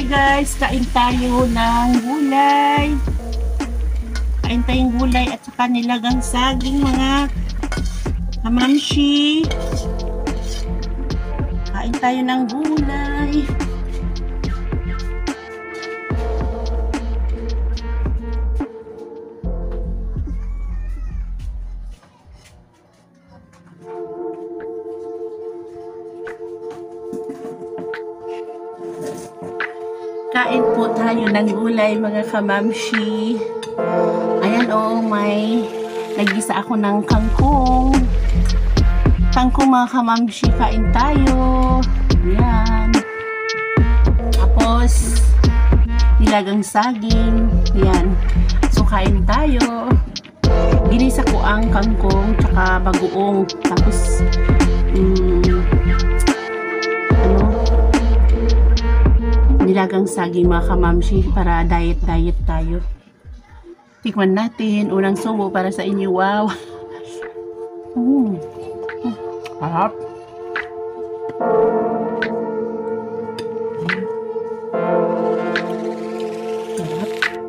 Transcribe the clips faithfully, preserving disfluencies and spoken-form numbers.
Hi guys, kain tayo ng gulay. Kain tayong gulay at saka nilagang saging mga kamamshi. Kain tayo ng gulay. Kain po tayo ng gulay mga kamamshi. Ayan o, oh, may nagisa ako ng kangkong. Kangkong mga kamamshi, kain tayo. Ayan. Tapos, nilagang saging. Ayan. So, kain tayo. Ginisa ko ang kangkong tsaka bagoong. Tapos, um, nilagang saging mga kamamshi para diet-diet tayo. Tikman natin. Unang subo para sa inyo. Wow! Mm. Harap! Harap!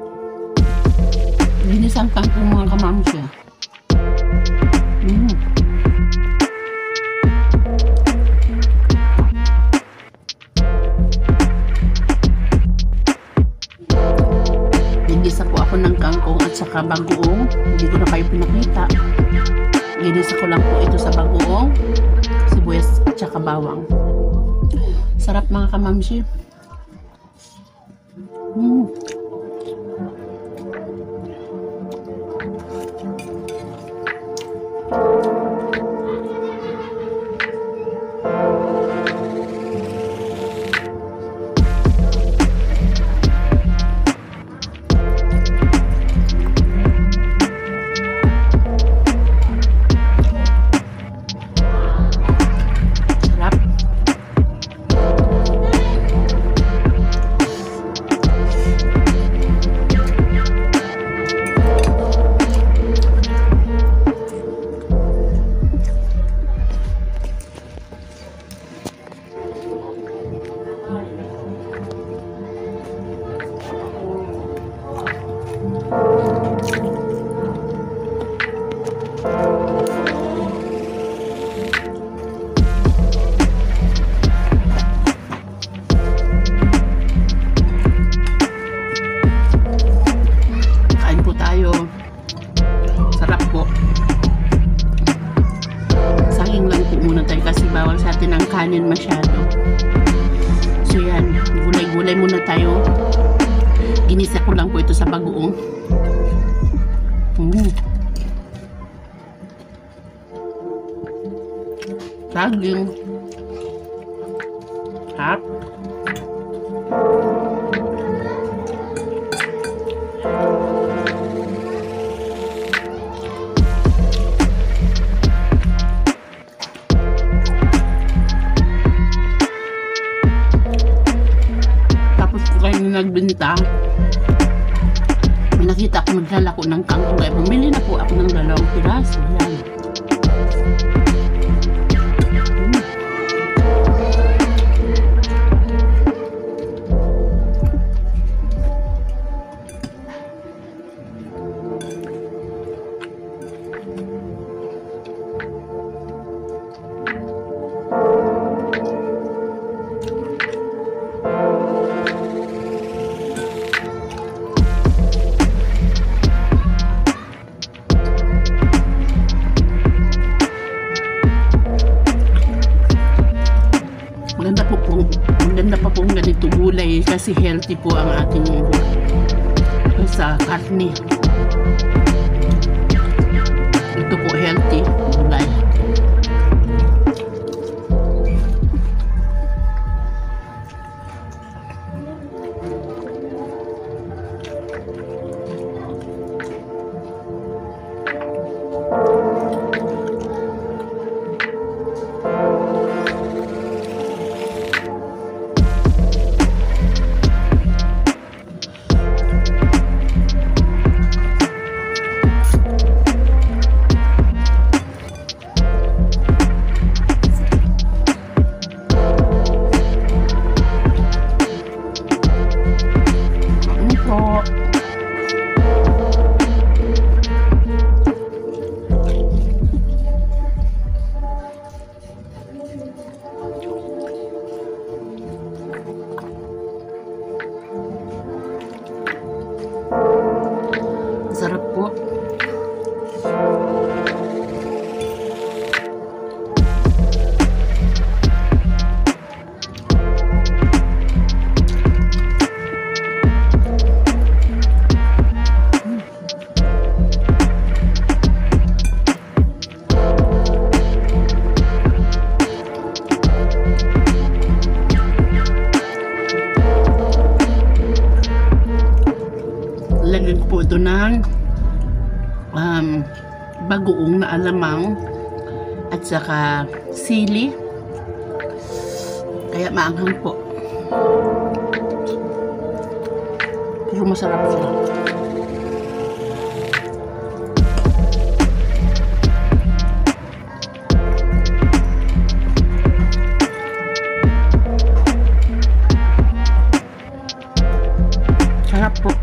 Ginisang kangkong mga kamamshi. Mm. Ginisa ko ako ng kangkong at saka bagoong. Hindi ko na kayo pinakita. Ginisa ko lang po ito sa bagoong, sibuyas at saka bawang. Sarap mga kamamshi. Mm. Sarap po. Saging lang po muna tayo kasi bawal sa atin ang kanin masyado. So yan, gulay-gulay muna tayo. Ginisa ko lang po ito sa bagoong. Mm. Saging. Harap. Nagbenta, may nakita ako maglalako ng kangkong kaya bumili na po ako ng dalawang piraso. Yan. Maganda po po, maganda pa po ganito gulay kasi healthy po ang ating sa karne. Ito po healthy gulay. ito ng um, bagoong na alamang at saka sili. Kaya maanghang po. Pero masarap siya. Sarap po.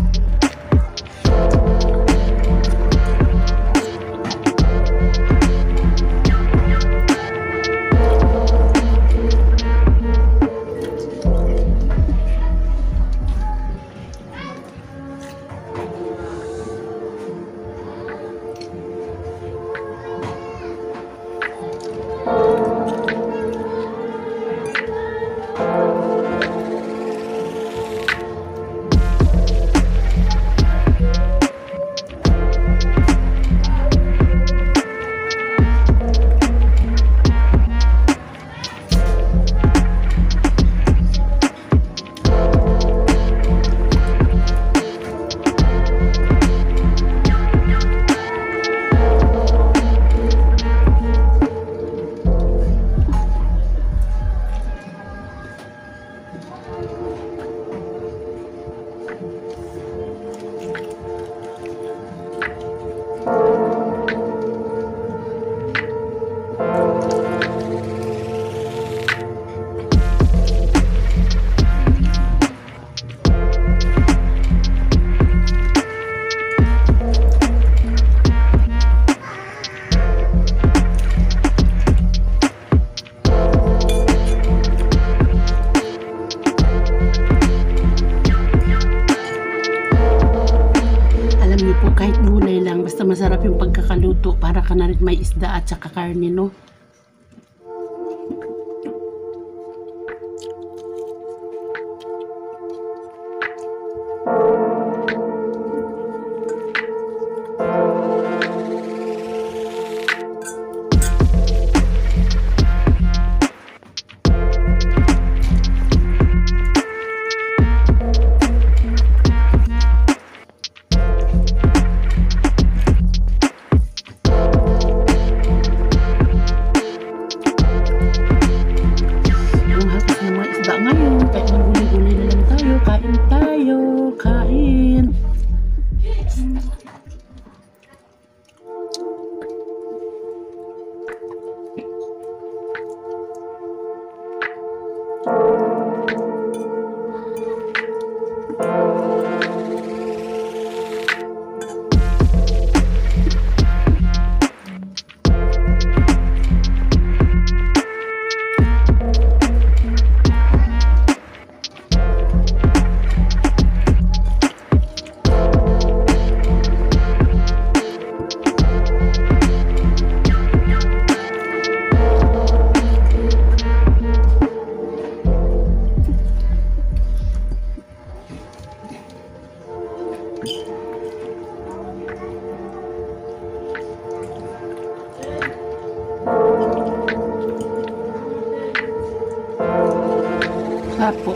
Kahit gulay lang, basta masarap yung pagkakaluto para ka na rin may isda at saka karne, no? Sarap po.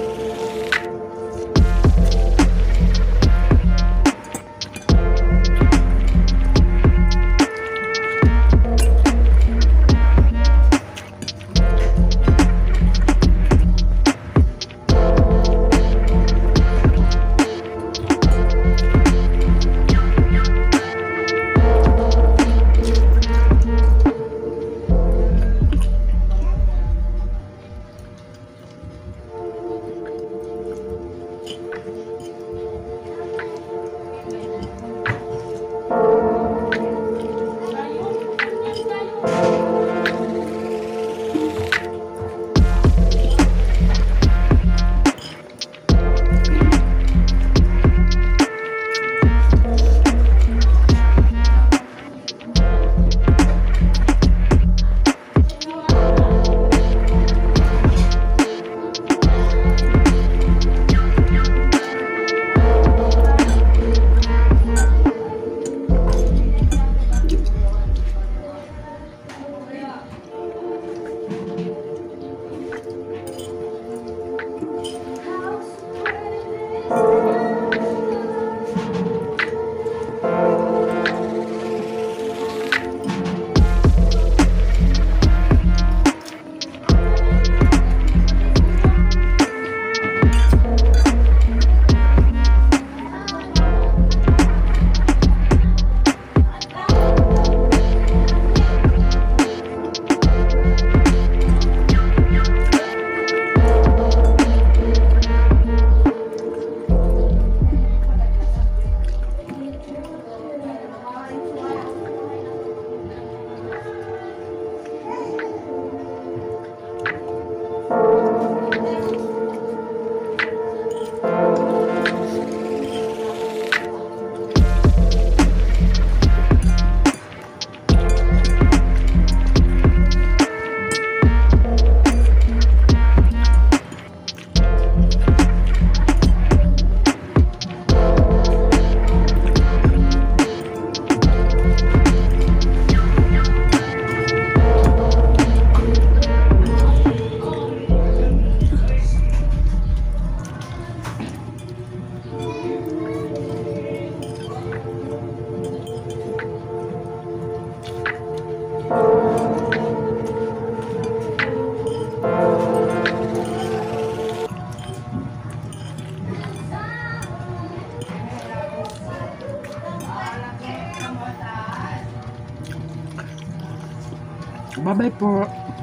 Bye-bye po.